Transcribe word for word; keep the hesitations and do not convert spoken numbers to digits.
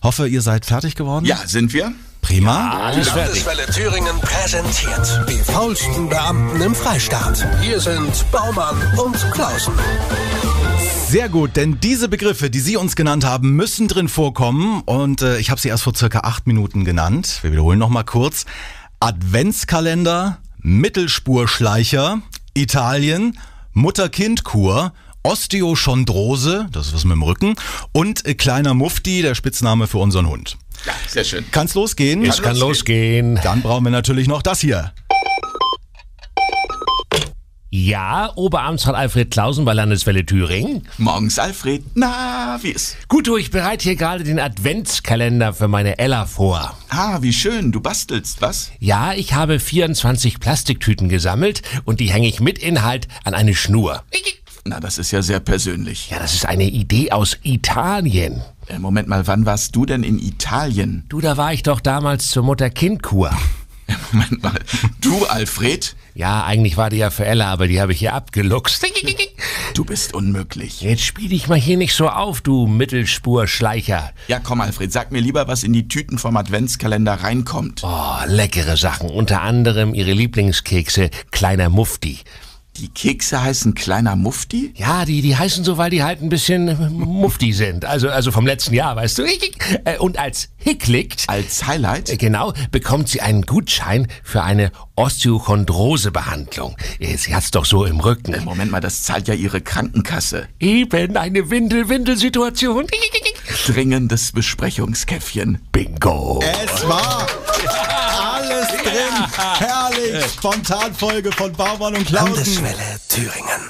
Hoffe, ihr seid fertig geworden? Ja, sind wir? Prima. Die Landeswelle Thüringen präsentiert die faulsten Beamten im Freistaat. Hier sind Baumann und Klausen. Sehr gut, denn diese Begriffe, die Sie uns genannt haben, müssen drin vorkommen. Und äh, ich habe sie erst vor circa acht Minuten genannt. Wir wiederholen nochmal kurz. Adventskalender, Mittelspurschleicher, Italien, Mutter-Kind-Kur, Osteochondrose, das ist was mit dem Rücken, und äh, kleiner Mufti, der Spitzname für unseren Hund. Ja, sehr schön. Kann's losgehen? Es kann losgehen. Dann brauchen wir natürlich noch das hier. Ja, Oberamtsrat Alfred Klausen bei Landeswelle Thüringen. Morgens, Alfred. Na, wie ist? Gut, du, ich bereite hier gerade den Adventskalender für meine Ella vor. Ah, wie schön. Du bastelst, was? Ja, ich habe vierundzwanzig Plastiktüten gesammelt und die hänge ich mit Inhalt an eine Schnur. Na, das ist ja sehr persönlich. Ja, das ist eine Idee aus Italien. Äh, Moment mal, wann warst du denn in Italien? Du, da war ich doch damals zur Mutter-Kind-Kur. Moment mal. Du, Alfred? Ja, eigentlich war die ja für Ella, aber die habe ich hier abgeluchst. Du bist unmöglich. Jetzt spiel dich mal hier nicht so auf, du Mittelspurschleicher. Ja, komm, Alfred, sag mir lieber, was in die Tüten vom Adventskalender reinkommt. Oh, leckere Sachen. Unter anderem ihre Lieblingskekse, kleiner Mufti. Die Kekse heißen kleiner Mufti? Ja, die, die heißen so, weil die halt ein bisschen Mufti sind. Also, also vom letzten Jahr, weißt du. Und als Hicklicht, Als Highlight? genau, bekommt sie einen Gutschein für eine Osteochondrose-Behandlung. Sie hat's doch so im Rücken. Moment mal, das zahlt ja ihre Krankenkasse. Eben eine Windel-Windel-Situation. Dringendes Besprechungskäffchen. Bingo. Es war alles drin. Herrlich. Spontanfolge von Baumann und Klausen. Landeswelle Thüringen.